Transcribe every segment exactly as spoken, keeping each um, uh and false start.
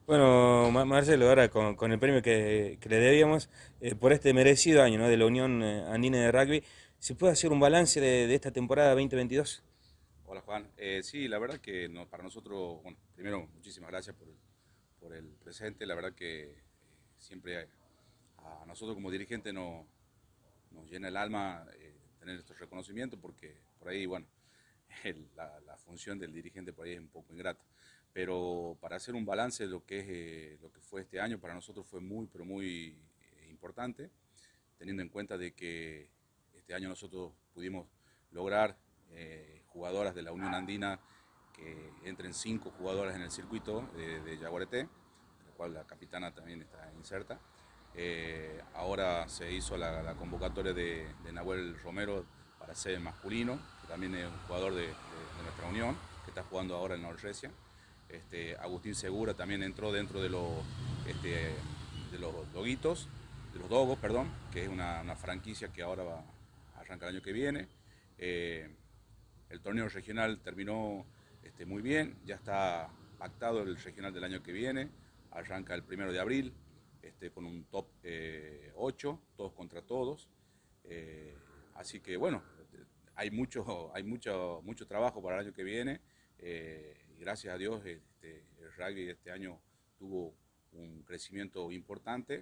Bueno, Ma- Marcelo, ahora con, con el premio que, que le debíamos eh, por este merecido año, ¿no?, de la Unión eh, Andina de Rugby, ¿se puede hacer un balance de, de esta temporada dos mil veintidós? Hola Juan. Eh, sí, la verdad que no- para nosotros, bueno, primero muchísimas gracias por el, por el presente. La verdad que eh, siempre a, a nosotros como dirigente no, nos llena el alma eh, tener estos reconocimientos porque por ahí, bueno, el- la, la función del dirigente por ahí es un poco ingrata. Pero para hacer un balance de lo que, es, eh, lo que fue este año, para nosotros fue muy, pero muy eh, importante, teniendo en cuenta de que este año nosotros pudimos lograr eh, jugadoras de la Unión Andina, que entren cinco jugadoras en el circuito de, de Yaguareté, de la cual la capitana también está inserta. Eh, ahora se hizo la, la convocatoria de, de Nahuel Romero para ser masculino, que también es un jugador de, de, de nuestra unión, que está jugando ahora en Norresia. Este, Agustín Segura también entró dentro de los, este, de los doguitos, de los dogos, perdón, que es una, una franquicia que ahora va, arranca el año que viene. Eh, el torneo regional terminó este, muy bien, ya está pactado el regional del año que viene, arranca el primero de abril, este, con un top eh, ocho, todos contra todos. Eh, así que bueno, hay mucho, hay mucho, mucho trabajo para el año que viene. Eh, y gracias a Dios este, el rugby este año tuvo un crecimiento importante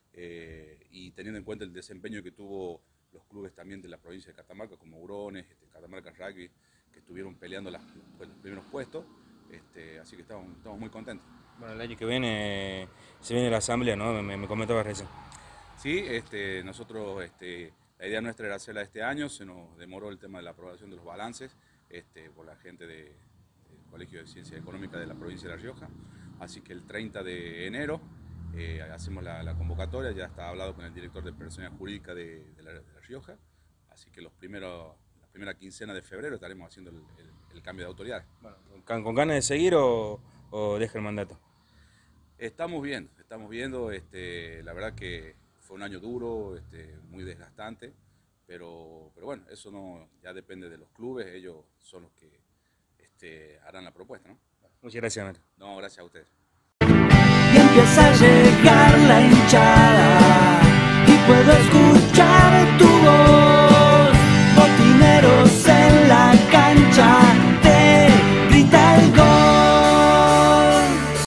eh, y teniendo en cuenta el desempeño que tuvo los clubes también de la provincia de Catamarca, como Hurones, este, Catamarca Rugby, que estuvieron peleando las, los, los primeros puestos, este, así que estamos, estamos muy contentos. Bueno, el año que viene eh, se viene la asamblea, ¿no? Me, me comentabas recién. Sí, este, nosotros, este, la idea nuestra era hacerla este año, se nos demoró el tema de la aprobación de los balances este, por la gente de, del Colegio de Ciencia Económica de la provincia de La Rioja, así que el treinta de enero eh, hacemos la, la, convocatoria, ya está hablado con el director de personalidad jurídica de, de, la, de La Rioja, así que los primeros, la primera quincena de febrero estaremos haciendo el, el, el cambio de autoridad. Bueno, ¿con, con ganas de seguir o, o deja el mandato? Estamos viendo, estamos viendo, este, la verdad que fue un año duro, este, muy desgastante, pero, pero bueno, eso no ya depende de los clubes, ellos son los que este, harán la propuesta, ¿no? Muchas gracias, Mario. No, gracias a ustedes. Y empieza a llegar